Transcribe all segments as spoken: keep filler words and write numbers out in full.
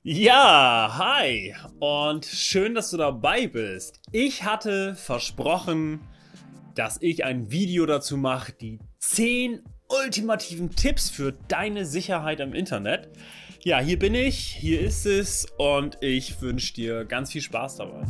Ja, hi und schön, dass du dabei bist. Ich hatte versprochen, dass ich ein Video dazu mache, die zehn ultimativen Tipps für deine Sicherheit im Internet. Ja, hier bin ich, hier ist es und ich wünsche dir ganz viel Spaß dabei.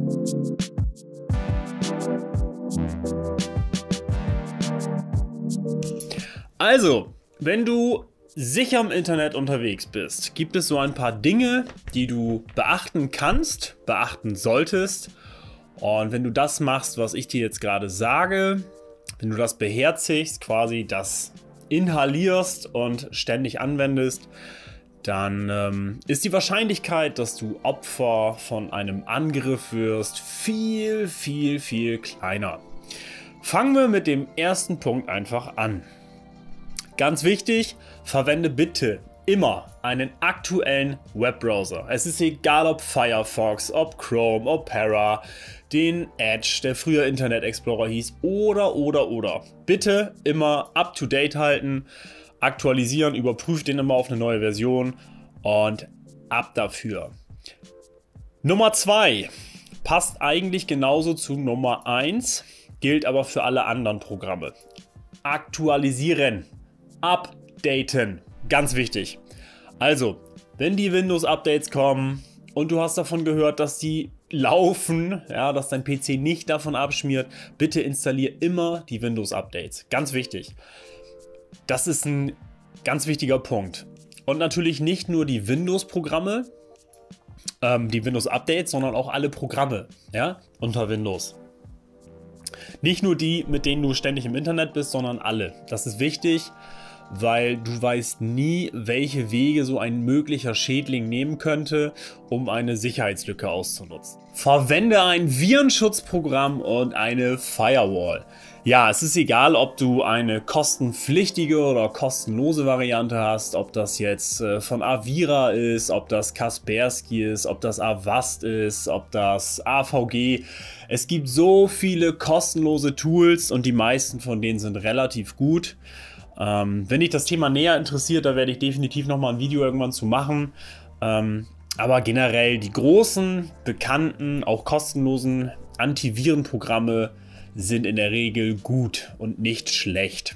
Also, wenn du sicher im Internet unterwegs bist, gibt es so ein paar Dinge, die du beachten kannst, beachten solltest. Und wenn du das machst, was ich dir jetzt gerade sage, wenn du das beherzigst, quasi das inhalierst und ständig anwendest, dann ähm, ist die Wahrscheinlichkeit, dass du Opfer von einem Angriff wirst, viel, viel, viel kleiner. Fangen wir mit dem ersten Punkt einfach an. Ganz wichtig, verwende bitte immer einen aktuellen Webbrowser. Es ist egal, ob Firefox, ob Chrome, Opera, den Edge, der früher Internet Explorer hieß, oder, oder, oder. Bitte immer up to date halten, aktualisieren, überprüft den immer auf eine neue Version und ab dafür. Nummer zwei passt eigentlich genauso zu Nummer eins, gilt aber für alle anderen Programme. Aktualisieren. Updaten. Ganz wichtig. Also, wenn die Windows-Updates kommen und du hast davon gehört, dass die laufen, ja, dass dein P C nicht davon abschmiert, bitte installiere immer die Windows-Updates. Ganz wichtig. Das ist ein ganz wichtiger Punkt. Und natürlich nicht nur die Windows-Programme, ähm, die Windows-Updates, sondern auch alle Programme, ja, unter Windows. Nicht nur die, mit denen du ständig im Internet bist, sondern alle. Das ist wichtig, weil du weißt nie, welche Wege so ein möglicher Schädling nehmen könnte, um eine Sicherheitslücke auszunutzen. Verwende ein Virenschutzprogramm und eine Firewall. Ja, es ist egal, ob du eine kostenpflichtige oder kostenlose Variante hast, ob das jetzt äh, von Avira ist, ob das Kaspersky ist, ob das Avast ist, ob das A V G. Es gibt so viele kostenlose Tools und die meisten von denen sind relativ gut. Ähm, wenn dich das Thema näher interessiert, da werde ich definitiv nochmal ein Video irgendwann zu machen. Ähm, aber generell die großen, bekannten, auch kostenlosen Antivirenprogramme sind in der Regel gut und nicht schlecht.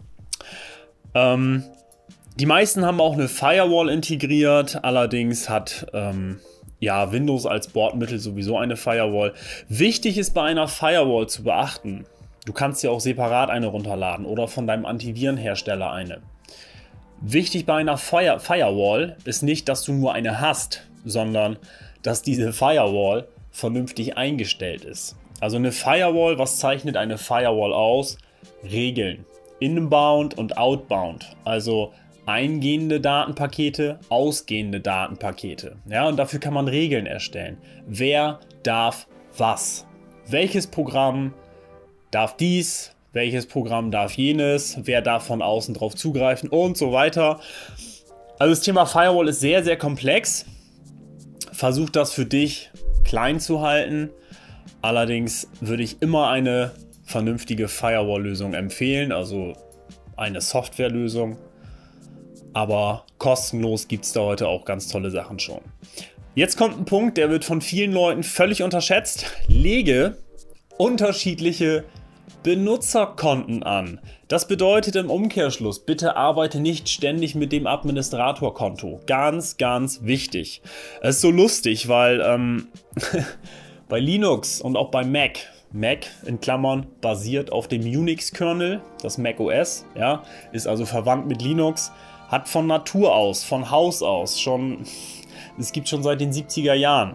Ähm, die meisten haben auch eine Firewall integriert, allerdings hat ähm, ja, Windows als Bordmittel sowieso eine Firewall. Wichtig ist bei einer Firewall zu beachten, du kannst dir auch separat eine runterladen oder von deinem Antivirenhersteller eine. Wichtig bei einer Fire Firewall ist nicht, dass du nur eine hast, sondern dass diese Firewall vernünftig eingestellt ist. Also eine Firewall, was zeichnet eine Firewall aus? Regeln. Inbound und outbound. Also eingehende Datenpakete, ausgehende Datenpakete. Ja, und dafür kann man Regeln erstellen. Wer darf was? Welches Programm darf dies? Welches Programm darf jenes? Wer darf von außen drauf zugreifen? Und so weiter. Also das Thema Firewall ist sehr, sehr komplex. Versuch das für dich klein zu halten. Allerdings würde ich immer eine vernünftige Firewall-Lösung empfehlen, also eine Softwarelösung. Aber kostenlos gibt es da heute auch ganz tolle Sachen schon. Jetzt kommt ein Punkt, der wird von vielen Leuten völlig unterschätzt. Lege unterschiedliche Benutzerkonten an. Das bedeutet im Umkehrschluss, bitte arbeite nicht ständig mit dem Administratorkonto. Ganz, ganz wichtig. Es ist so lustig, weil ähm, bei Linux und auch bei Mac, Mac in Klammern basiert auf dem Unix-Kernel, das macOS, ja, ist also verwandt mit Linux, hat von Natur aus, von Haus aus schon, es gibt schon seit den siebziger Jahren,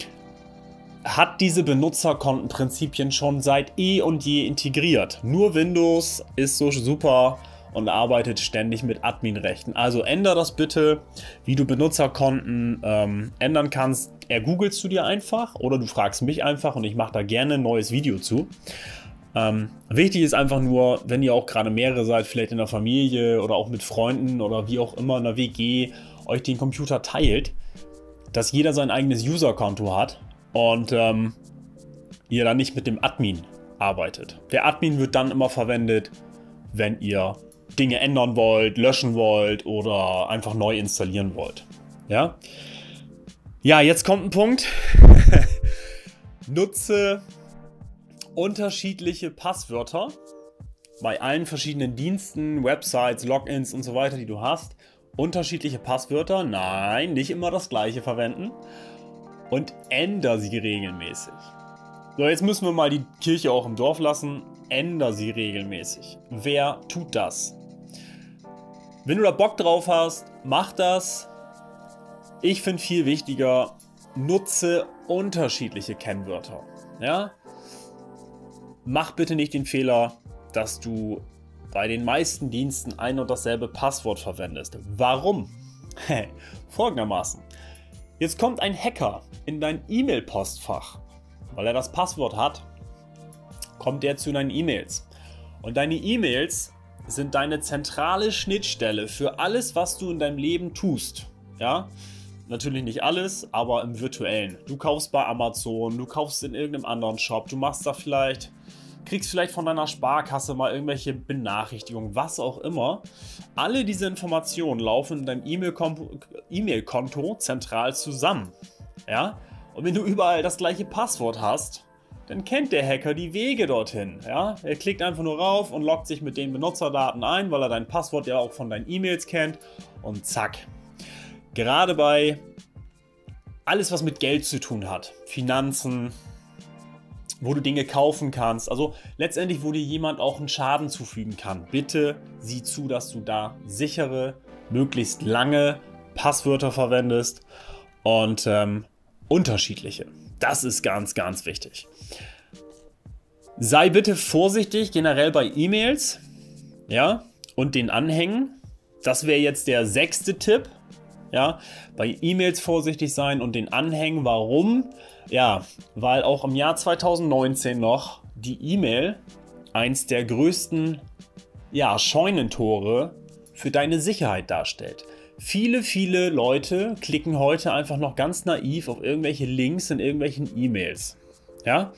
hat diese Benutzerkontenprinzipien schon seit eh und je integriert. Nur Windows ist so super und arbeitet ständig mit Adminrechten. Also ändere das bitte, wie du Benutzerkonten ähm, ändern kannst. Ergoogelst du dir einfach oder du fragst mich einfach und ich mache da gerne ein neues Video zu. Ähm, wichtig ist einfach nur, wenn ihr auch gerade mehrere seid, vielleicht in der Familie oder auch mit Freunden oder wie auch immer in der W G, euch den Computer teilt, dass jeder sein eigenes User-Konto hat und ähm, ihr dann nicht mit dem Admin arbeitet. Der Admin wird dann immer verwendet, wenn ihr Dinge ändern wollt, löschen wollt oder einfach neu installieren wollt. Ja? Ja, jetzt kommt ein Punkt. Nutze unterschiedliche Passwörter bei allen verschiedenen Diensten, Websites, Logins und so weiter, die du hast. Unterschiedliche Passwörter, nein, nicht immer das gleiche verwenden und ändere sie regelmäßig. So, jetzt müssen wir mal die Kirche auch im Dorf lassen. Ändere sie regelmäßig. Wer tut das? Wenn du da Bock drauf hast, mach das. Ich finde viel wichtiger, nutze unterschiedliche Kennwörter. Ja? Mach bitte nicht den Fehler, dass du bei den meisten Diensten ein und dasselbe Passwort verwendest. Warum? Folgendermaßen. Jetzt kommt ein Hacker in dein E-Mail-Postfach. Weil er das Passwort hat, kommt er zu deinen E-Mails. Und deine E-Mails sind deine zentrale Schnittstelle für alles, was du in deinem Leben tust. Ja? Natürlich nicht alles, aber im Virtuellen. Du kaufst bei Amazon, du kaufst in irgendeinem anderen Shop, du machst da vielleicht, kriegst vielleicht von deiner Sparkasse mal irgendwelche Benachrichtigungen, was auch immer. Alle diese Informationen laufen in deinem E-Mail-Konto zentral zusammen. Ja? Und wenn du überall das gleiche Passwort hast, dann kennt der Hacker die Wege dorthin. Ja? Er klickt einfach nur rauf und loggt sich mit den Benutzerdaten ein, weil er dein Passwort ja auch von deinen E-Mails kennt. Und zack. Gerade bei alles, was mit Geld zu tun hat, Finanzen, wo du Dinge kaufen kannst, also letztendlich, wo dir jemand auch einen Schaden zufügen kann. Bitte sieh zu, dass du da sichere, möglichst lange Passwörter verwendest und ähm, unterschiedliche. Das ist ganz, ganz wichtig. Sei bitte vorsichtig generell bei E-Mails, ja, und den Anhängen. Das wäre jetzt der sechste Tipp. Ja, bei E-Mails vorsichtig sein und den Anhängen. Warum? Ja, weil auch im Jahr zweitausendneunzehn noch die E-Mail eins der größten ja, Scheunentore für deine Sicherheit darstellt. Viele, viele Leute klicken heute einfach noch ganz naiv auf irgendwelche Links in irgendwelchen E-Mails. Ja?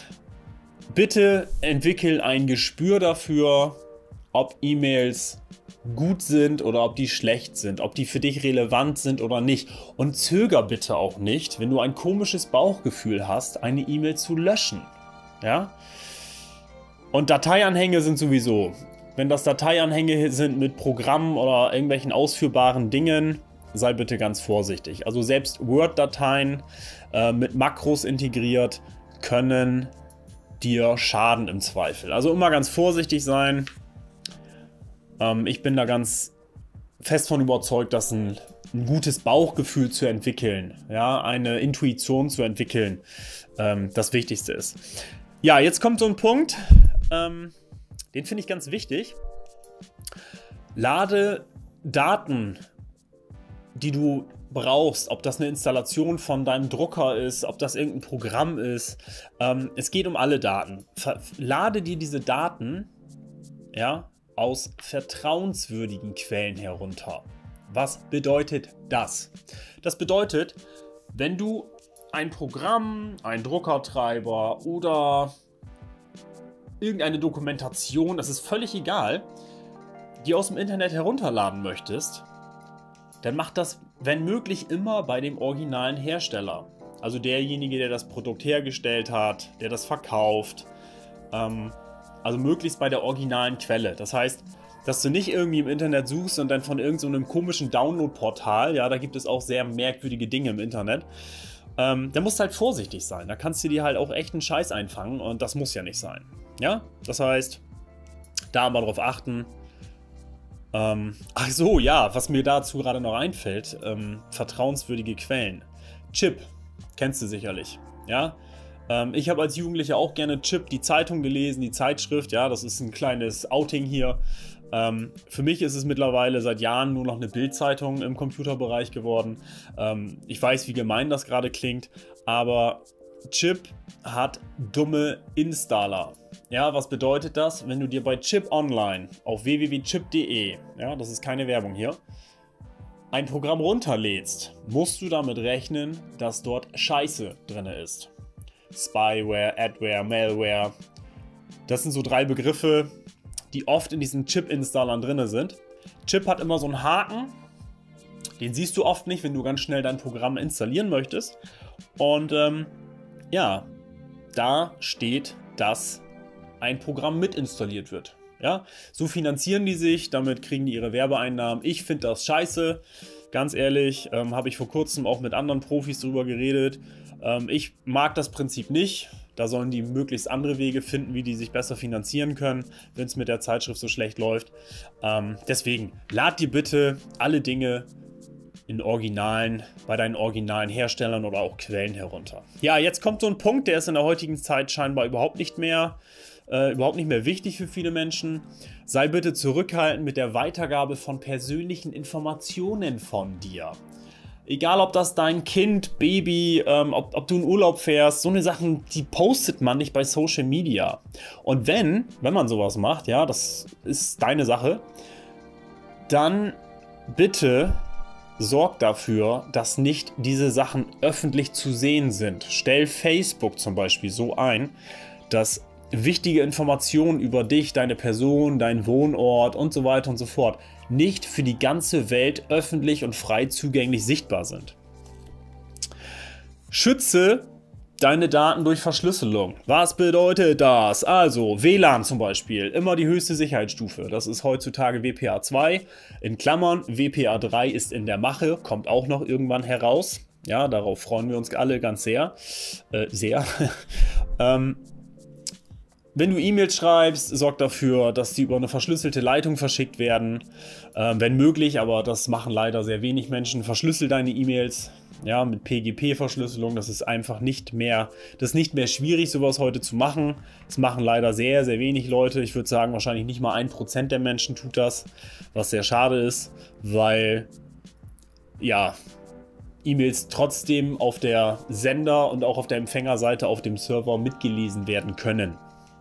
Bitte entwickel ein Gespür dafür, ob E-Mails gut sind oder ob die schlecht sind, ob die für dich relevant sind oder nicht. Und zöger bitte auch nicht, wenn du ein komisches Bauchgefühl hast, eine E-Mail zu löschen. Ja? Und Dateianhänge sind sowieso, wenn das Dateianhänge sind mit Programmen oder irgendwelchen ausführbaren Dingen, sei bitte ganz vorsichtig. Also selbst Word-Dateien äh, mit Makros integriert können dir schaden im Zweifel. Also immer ganz vorsichtig sein. Ähm, ich bin da ganz fest von überzeugt, dass ein, ein gutes Bauchgefühl zu entwickeln, ja, eine Intuition zu entwickeln, ähm, das Wichtigste ist. Ja, jetzt kommt so ein Punkt, ähm, den finde ich ganz wichtig. Lade Daten, die du brauchst, ob das eine Installation von deinem Drucker ist, ob das irgendein Programm ist. Ähm, es geht um alle Daten. Ver lade dir diese Daten, ja, aus vertrauenswürdigen Quellen herunter. Was bedeutet das? Das bedeutet, wenn du ein Programm, einen Druckertreiber oder irgendeine Dokumentation, das ist völlig egal, die aus dem Internet herunterladen möchtest, dann mach das, wenn möglich, immer bei dem originalen Hersteller. Also derjenige, der das Produkt hergestellt hat, der das verkauft. Ähm, also möglichst bei der originalen Quelle. Das heißt, dass du nicht irgendwie im Internet suchst und dann von irgendeinem so komischen Download-Portal, ja, da gibt es auch sehr merkwürdige Dinge im Internet, ähm, da musst du halt vorsichtig sein. Da kannst du dir halt auch echt einen Scheiß einfangen und das muss ja nicht sein. Ja, das heißt, da mal drauf achten. Ähm, ach so, ja, was mir dazu gerade noch einfällt, ähm, vertrauenswürdige Quellen. Chip, kennst du sicherlich, ja. Ähm, ich habe als Jugendlicher auch gerne Chip, die Zeitung gelesen, die Zeitschrift, ja, das ist ein kleines Outing hier. Ähm, für mich ist es mittlerweile seit Jahren nur noch eine Bild-Zeitung im Computerbereich geworden. Ähm, ich weiß, wie gemein das gerade klingt, aber Chip hat dumme Installer. Ja, was bedeutet das? Wenn du dir bei Chip Online auf w w w punkt chip punkt de, ja, das ist keine Werbung hier, ein Programm runterlädst, musst du damit rechnen, dass dort Scheiße drin ist. Spyware, Adware, Malware. Das sind so drei Begriffe, die oft in diesen Chip-Installern drin sind. Chip hat immer so einen Haken. Den siehst du oft nicht, wenn du ganz schnell dein Programm installieren möchtest. Und ähm, ja, da steht, dass ein Programm mit installiert wird. Ja, so finanzieren die sich, damit kriegen die ihre Werbeeinnahmen. Ich finde das scheiße, ganz ehrlich, ähm, habe ich vor kurzem auch mit anderen Profis drüber geredet. Ähm, ich mag das Prinzip nicht. Da sollen die möglichst andere Wege finden, wie die sich besser finanzieren können, wenn es mit der Zeitschrift so schlecht läuft. Ähm, deswegen, lad dir bitte alle Dinge in Originalen, bei deinen originalen Herstellern oder auch Quellen herunter. Ja, jetzt kommt so ein Punkt, der ist in der heutigen Zeit scheinbar überhaupt nicht mehr, äh, überhaupt nicht mehr wichtig für viele Menschen. Sei bitte zurückhaltend mit der Weitergabe von persönlichen Informationen von dir. Egal, ob das dein Kind, Baby, ähm, ob, ob du in Urlaub fährst, so eine Sachen, die postet man nicht bei Social Media. Und wenn, wenn man sowas macht, ja, das ist deine Sache, dann bitte sorg dafür, dass nicht diese Sachen öffentlich zu sehen sind. Stell Facebook zum Beispiel so ein, dass wichtige Informationen über dich, deine Person, deinen Wohnort und so weiter und so fort nicht für die ganze Welt öffentlich und frei zugänglich sichtbar sind. Schütze deine Daten durch Verschlüsselung. Was bedeutet das? Also W L A N zum Beispiel, immer die höchste Sicherheitsstufe. Das ist heutzutage W P A zwei. In Klammern, W P A drei ist in der Mache, kommt auch noch irgendwann heraus. Ja, darauf freuen wir uns alle ganz sehr. Äh, sehr. ähm, Wenn du E-Mails schreibst, sorg dafür, dass die über eine verschlüsselte Leitung verschickt werden. Ähm, wenn möglich, aber das machen leider sehr wenig Menschen. Verschlüssel deine E-Mails, ja, mit P G P-Verschlüsselung. Das ist einfach nicht mehr, das ist nicht mehr schwierig, sowas heute zu machen. Das machen leider sehr, sehr wenig Leute. Ich würde sagen, wahrscheinlich nicht mal ein Prozent der Menschen tut das, was sehr schade ist, weil, ja, E-Mails trotzdem auf der Sender- und auch auf der Empfängerseite auf dem Server mitgelesen werden können.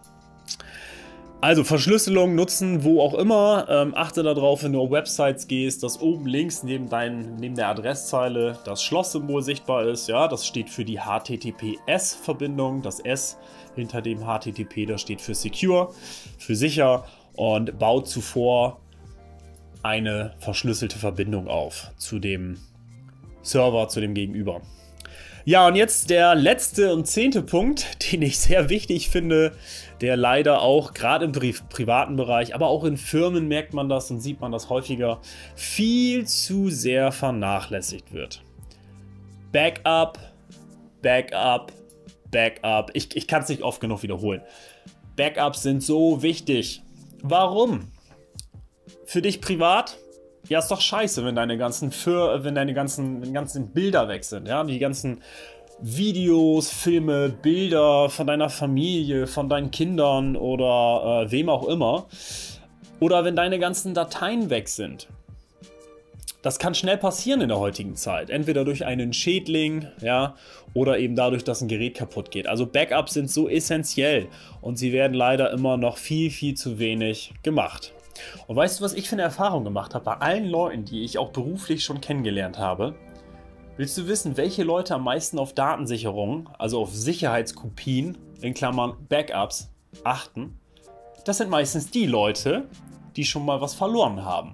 Also Verschlüsselung nutzen, wo auch immer. Ähm, achte darauf, wenn du auf Websites gehst, dass oben links neben, dein, neben der Adresszeile das Schlosssymbol sichtbar ist. Ja, das steht für die H T T P S-Verbindung. Das S hinter dem H T T P, das steht für Secure, für sicher, und baut zuvor eine verschlüsselte Verbindung auf zu dem Server, zu dem Gegenüber. Ja, und jetzt der letzte und zehnte Punkt, den ich sehr wichtig finde, der leider auch gerade im Pri- privaten Bereich, aber auch in Firmen merkt man das und sieht man das häufiger, viel zu sehr vernachlässigt wird. Backup, Backup, Backup. Ich, ich kann es nicht oft genug wiederholen. Backups sind so wichtig. Warum? Für dich privat? Ja, ist doch scheiße, wenn deine ganzen, Für wenn deine ganzen, wenn ganzen Bilder weg sind. Ja? Die ganzen Videos, Filme, Bilder von deiner Familie, von deinen Kindern oder äh, wem auch immer. Oder wenn deine ganzen Dateien weg sind. Das kann schnell passieren in der heutigen Zeit. Entweder durch einen Schädling, ja, oder eben dadurch, dass ein Gerät kaputt geht. Also Backups sind so essentiell und sie werden leider immer noch viel, viel zu wenig gemacht. Und weißt du, was ich für eine Erfahrung gemacht habe? Bei allen Leuten, die ich auch beruflich schon kennengelernt habe, willst du wissen, welche Leute am meisten auf Datensicherung, also auf Sicherheitskopien, in Klammern Backups, achten? Das sind meistens die Leute, die schon mal was verloren haben.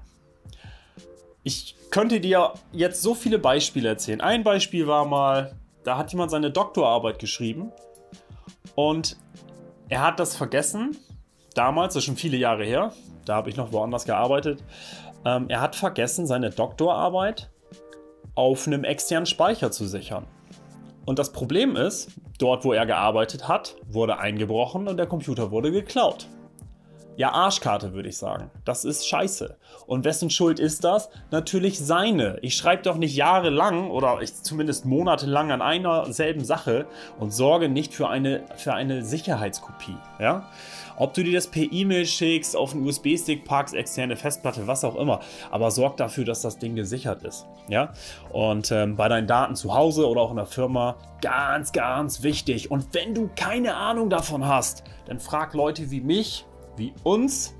Ich könnte dir jetzt so viele Beispiele erzählen. Ein Beispiel war mal, da hat jemand seine Doktorarbeit geschrieben und er hat das vergessen. Damals, das ist schon viele Jahre her, da habe ich noch woanders gearbeitet. Ähm, er hat vergessen, seine Doktorarbeit auf einem externen Speicher zu sichern. Und das Problem ist, dort wo er gearbeitet hat, wurde eingebrochen und der Computer wurde geklaut. Ja, Arschkarte würde ich sagen. Das ist scheiße. Und wessen Schuld ist das? Natürlich seine. Ich schreibe doch nicht jahrelang oder ich zumindest monatelang an einer selben Sache und sorge nicht für eine, für eine Sicherheitskopie. Ja? Ob du dir das per E-Mail schickst, auf einen U S B-Stick packst, externe Festplatte, was auch immer. Aber sorg dafür, dass das Ding gesichert ist. Ja? Und ähm, bei deinen Daten zu Hause oder auch in der Firma, ganz, ganz wichtig. Und wenn du keine Ahnung davon hast, dann frag Leute wie mich, wie uns,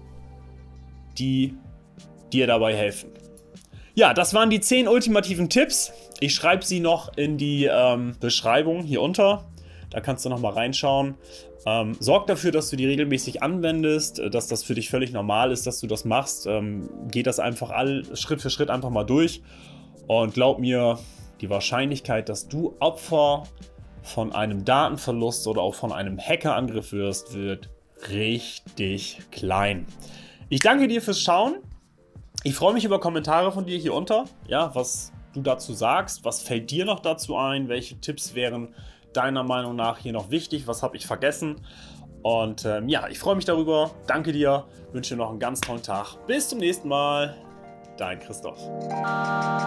die dir dabei helfen. Ja, das waren die zehn ultimativen Tipps. Ich schreibe sie noch in die ähm, Beschreibung hier unter. Da kannst du noch mal reinschauen. Ähm, sorg dafür, dass du die regelmäßig anwendest, dass das für dich völlig normal ist, dass du das machst. Ähm, geh das einfach all, Schritt für Schritt einfach mal durch. Und glaub mir, die Wahrscheinlichkeit, dass du Opfer von einem Datenverlust oder auch von einem Hackerangriff wirst, wird richtig klein. Ich danke dir fürs Schauen. Ich freue mich über Kommentare von dir hier unter, ja, was du dazu sagst. Was fällt dir noch dazu ein? Welche Tipps wären deiner Meinung nach hier noch wichtig? Was habe ich vergessen? Und ähm, ja, ich freue mich darüber. Danke dir, wünsche dir noch einen ganz tollen Tag. Bis zum nächsten Mal. Dein Christoph.